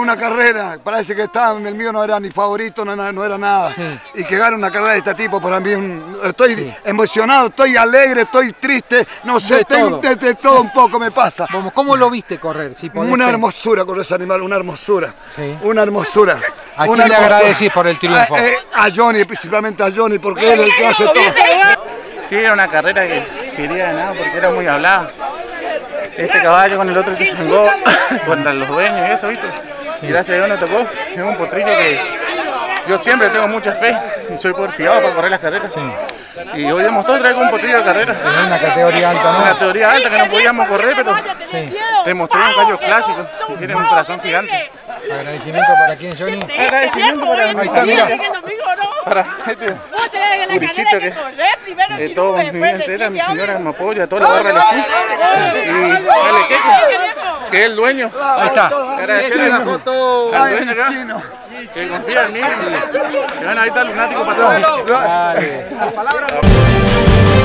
una carrera, parece que el mío no era ni favorito, no era nada. Sí. Y que gane una carrera de este tipo para mí, estoy emocionado, estoy alegre, estoy triste, no sé, de todo un poco me pasa. ¿Cómo lo viste correr? Si una hermosura con ese animal, una hermosura. Sí. Una hermosura. ¿A quién le agradecís por el triunfo? A Johnny, principalmente a Johnny, porque él es el que hace todo. Sí, era una carrera que quería ganar porque era muy hablada. Este caballo con el otro que se jugó contra los dueños y eso, ¿viste? Sí. Y gracias a Dios nos tocó. Es un potrillo que yo siempre tengo mucha fe y soy porfiado para correr las carreras. Sí. Y hoy demostró traer un potrillo de carrera. Es una categoría alta, ¿no? Una categoría alta que no podíamos correr, pero sí. Demostró un gallo clásico y tiene un corazón gigante. ¿Agradecimiento para quién, Johnny? Agradecimiento para ahí está, mira. Para este Curicito que todo mi vida entera, mi señora me apoya, toda la barra del equipo. Y dale, que es el dueño. Ahí está. Agradecerle la foto al dueño acá, que confía en mí y bueno, ahí está el lunático para todos.